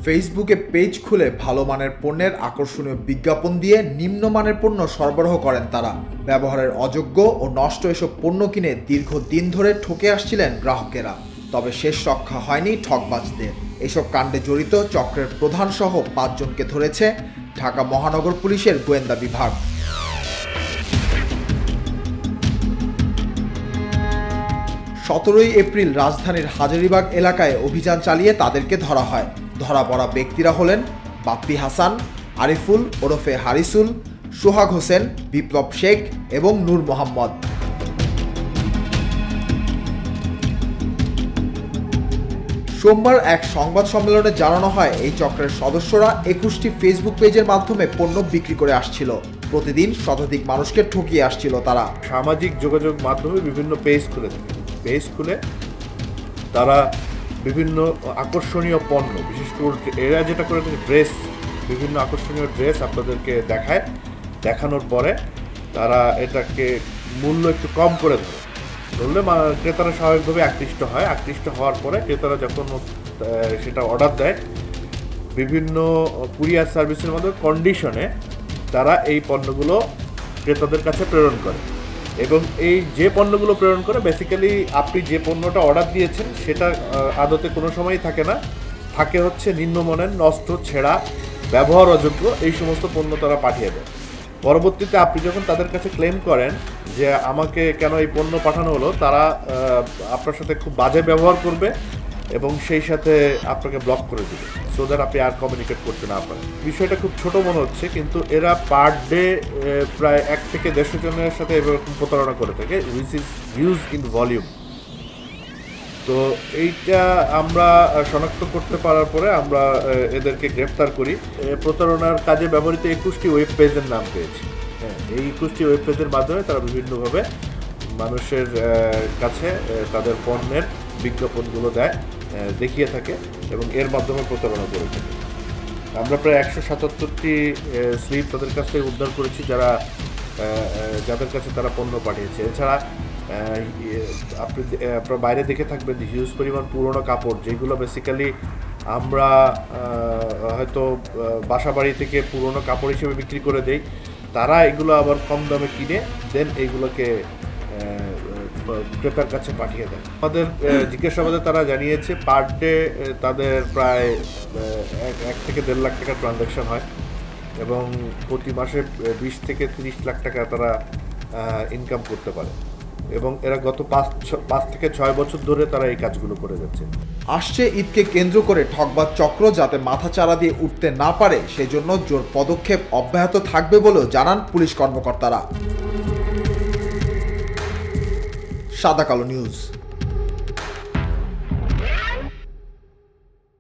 ফেসবুকে পেজ খুলে ভালো মানের পণ্যের আকর্ষণীয় বিজ্ঞাপন দিয়ে নিম্নমানের পণ্য সরবরাহ করেন তারা। ব্যবহারের অযোগ্য ও নষ্ট এসব পণ্য কিনে দীর্ঘদিন ধরে ঠকে আসছিলেন গ্রাহকেরা। তবে শেষ রক্ষা হয়নি ঠকবাজদের। এসব কাণ্ডে জড়িত চক্রের প্রধান সহ ৫ জনকে ধরেছে ঢাকা মহানগর পুলিশের গোয়েন্দা বিভাগ। ১৭ এপ্রিল রাজধানীর হাজারীবাগ এলাকায় অভিযান চালিয়ে তাদেরকে ধরা হয়। ধরা পড়া ব্যক্তিরা হলেন বাপ্পি হাসান, আরিফুল ওরফে হারিসুল, সোহাগ হোসেন, বিপ্লব শেখ এবং নূর মোহাম্মদ। সোমবার এক সংবাদ সম্মেলনে জানানো হয়, এই চক্রের সদস্যরা ২১টি ফেসবুক পেজের মাধ্যমে পণ্য বিক্রি করে আসছিল। প্রতিদিন শতাধিক মানুষকে ঠকিয়ে আসছিল তারা। সামাজিক যোগাযোগ মাধ্যমে বিভিন্ন পেজ খুলে তারা বিভিন্ন আকর্ষণীয় পণ্য, বিশেষ করে এরা যেটা করে থাকে ড্রেস, বিভিন্ন আকর্ষণীয় ড্রেস আপনাদেরকে দেখানোর পরে তারা এটাকে মূল্য একটু কম করে ধরলে ক্রেতারা স্বাভাবিকভাবে আকৃষ্ট হওয়ার পরে ক্রেতারা যখন সেটা অর্ডার দেয়, বিভিন্ন কুরিয়ার সার্ভিসের মধ্যে কন্ডিশনে তারা এই পণ্যগুলো ক্রেতাদের কাছে প্রেরণ করে। এবং এই যে পণ্যগুলো প্রেরণ করে, বেসিক্যালি আপনি যে পণ্যটা অর্ডার দিয়েছেন সেটা আদতে কোনো সময়ই থাকে না, থাকে হচ্ছে নিম্নমানের, নষ্ট, ছেঁড়া, ব্যবহার অযোগ্য এই সমস্ত পণ্য তারা পাঠিয়ে দেয়। পরবর্তীতে আপনি যখন তাদের কাছে ক্লেম করেন যে আমাকে কেন এই পণ্য পাঠানো হলো, তারা আপনার সাথে খুব বাজে ব্যবহার করবে এবং সেই সাথে আপনাকে ব্লক করে দেবে, সো দ্যাট আপনি আর কমিউনিকেট করতে না পারেন। বিষয়টা খুব ছোট মনে হচ্ছে, কিন্তু এরা পার ডে প্রায় ১ থেকে ১৫০ জনের সাথে এরকম প্রতারণা করে থাকে, which is huge in volume. তো এইটা আমরা শনাক্ত করতে পারার পরে আমরা এদেরকে গ্রেফতার করি। প্রতারণার কাজে ব্যবহৃত ২১টি ওয়েব পেজের নাম পেয়েছি। হ্যাঁ, এই ২১টি ওয়েব পেজের মাধ্যমে তারা বিভিন্নভাবে মানুষের কাছে তাদের পণ্যের বিজ্ঞাপনগুলো দেখিয়ে থাকে এবং এর মাধ্যমে প্রতারণা করে থাকে। আমরা প্রায় ১৭৭টি স্লিপ তাদের কাছ থেকে উদ্ধার করেছি যাদের কাছে তারা পণ্য পাঠিয়েছে। এছাড়া আপনার বাইরে দেখে থাকবেন যে হিউজ পরিমাণ পুরনো কাপড়, যেগুলো বেসিক্যালি আমরা হয়তো বাসা বাড়ি থেকে পুরনো কাপড় হিসেবে বিক্রি করে দেই, তারা এগুলো আবার কম দামে কিনে দেন এইগুলোকে ক্রেতার কাছে পাঠিয়ে দেয়। আমাদের জিজ্ঞাসাবাদে তারা জানিয়েছে পার ডে তাদের প্রায় ১ থেকে ১.৫ লাখ টাকা ট্রানজ্যাকশন হয় এবং প্রতি মাসে ২০ থেকে ৩০ লাখ টাকা তারা ইনকাম করতে পারে এবং এরা গত ৫ থেকে ৬ বছর ধরে তারা এই কাজগুলো করে যাচ্ছে। আসছে ঈদকে কেন্দ্র করে ঠকবাজ চক্র যাতে মাথাচাড়া দিয়ে উঠতে না পারে, সেজন্য জোর পদক্ষেপ অব্যাহত থাকবে বলেও জানান পুলিশ কর্মকর্তারা। সাদাকালো নিউজ।